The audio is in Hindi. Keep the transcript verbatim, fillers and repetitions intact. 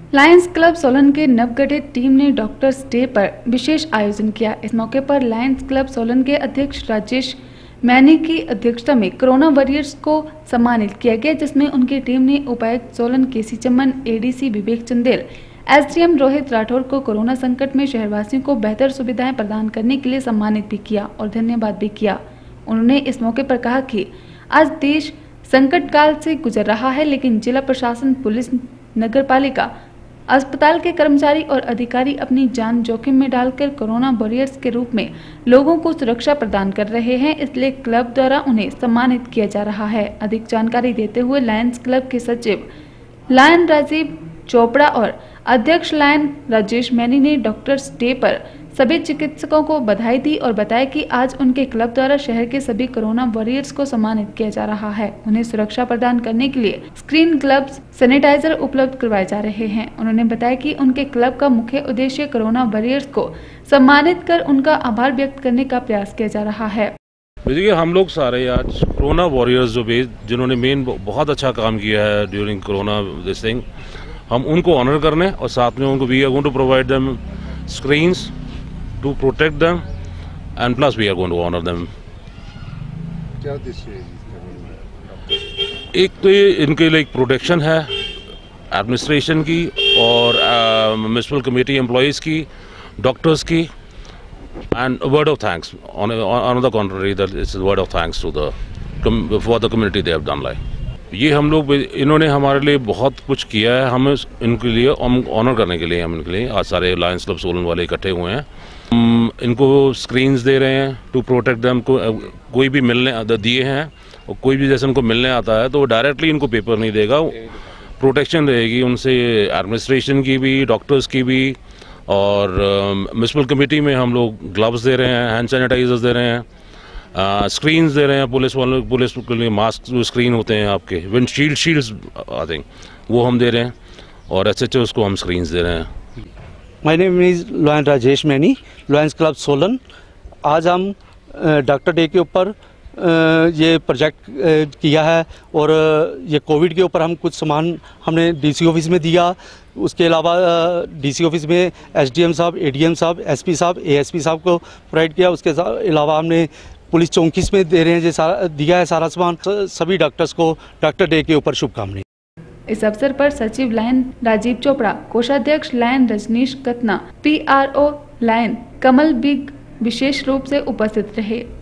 लायंस क्लब सोलन के नवगठित टीम ने डॉक्टर्स डे पर विशेष आयोजन किया। इस मौके पर लायंस क्लब सोलन के अध्यक्ष राजेश मैनी की अध्यक्षता में कोरोना वॉरियर्स को सम्मानित किया गया, जिसमें उनकी टीम ने उपायुक्त Solan KC Chaman, ADC Vivek Chandel, SDM Rohit Rathore को कोरोना संकट में शहरवासियों को बेहतर सुविधाएं प्रदान करने के लिए सम्मानित भी किया और धन्यवाद भी किया। उन्होंने इस मौके पर कहा कि आज देश संकट काल से गुजर रहा है, लेकिन जिला प्रशासन, पुलिस, नगर पालिका, अस्पताल के कर्मचारी और अधिकारी अपनी जान जोखिम में डालकर कोरोना वॉरियर्स के रूप में लोगों को सुरक्षा प्रदान कर रहे हैं, इसलिए क्लब द्वारा उन्हें सम्मानित किया जा रहा है। अधिक जानकारी देते हुए लायंस क्लब के सचिव लायन राजीव चोपड़ा और अध्यक्ष लायन राजेश मैनी ने डॉक्टर्स डे पर सभी चिकित्सकों को बधाई दी और बताया कि आज उनके क्लब द्वारा शहर के सभी कोरोना वॉरियर्स को सम्मानित किया जा रहा है। उन्हें सुरक्षा प्रदान करने के लिए स्क्रीन, ग्लव्स, सैनिटाइजर उपलब्ध करवाए जा रहे हैं। उन्होंने बताया कि उनके क्लब का मुख्य उद्देश्य कोरोना वॉरियर्स को सम्मानित कर उनका आभार व्यक्त करने का प्रयास किया जा रहा है। देखिए, हम लोग सारे आज कोरोना वॉरियर्स जो भी जिन्होंने मेन बहुत अच्छा काम किया है ड्यूरिंग कोरोना दिस थिंग, हम उनको ऑनर करने और साथ में उनको we are going to provide them screens to protect them, and plus we are going to honor them. क्या उद्देश्य है? एक तो ये इनके लिए एक प्रोटेक्शन है एडमिनिस्ट्रेशन की और म्युनिसिपल कमेटी एम्प्लॉयज़ की, डॉक्टर्स की, and word of thanks on on the contrary that it's word of thanks to the for the community they have done like. ये हम लोग इन्होंने हमारे लिए बहुत कुछ किया है, हम इनके लिए ऑनर करने के लिए हम इनके लिए आज सारे लायंस क्लब सोलन वाले इकट्ठे हुए हैं। हम इनको स्क्रीन्स दे रहे हैं टू प्रोटेक्ट देम। को, कोई भी मिलने दिए हैं और कोई भी जैसे उनको मिलने आता है तो वो डायरेक्टली इनको पेपर नहीं देगा, प्रोटेक्शन रहेगी उनसे एडमिनिस्ट्रेशन की भी, डॉक्टर्स की भी, और म्युनिसिपल कमेटी में हम लोग ग्लव्स दे रहे हैं, हैंड सैनिटाइजर्स दे रहे हैं, स्क्रीन्स दे रहे हैं पुलिस वालों पुलिस के लिए, मास्क जो स्क्रीन होते हैं आपके, windshield shields I think वो हम दे रहे हैं, और एच एच ओस को हम स्क्रीन्स दे रहे हैं। My name is Lion Rajesh Maini, Lions Club Solan. आज हम डॉक्टर डे के ऊपर ये प्रोजेक्ट किया है और ये कोविड के ऊपर हम कुछ सामान हमने डीसी ऑफिस में दिया। उसके अलावा डीसी ऑफिस में एसडीएम साहब, एडीएम साहब, एसपी साहब, एएसपी साहब को प्रोवाइड किया। उसके अलावा हमने पुलिस चौकीस में दे रहे हैं, जो सारा दिया है सारा सामान। सभी डॉक्टर्स को डॉक्टर डे के ऊपर शुभकामनाएं। इस अवसर पर सचिव लायन राजीव चोपड़ा, कोषाध्यक्ष Lion Rajneesh Katna, PRO Lion Kamal बिग विशेष रूप से उपस्थित रहे।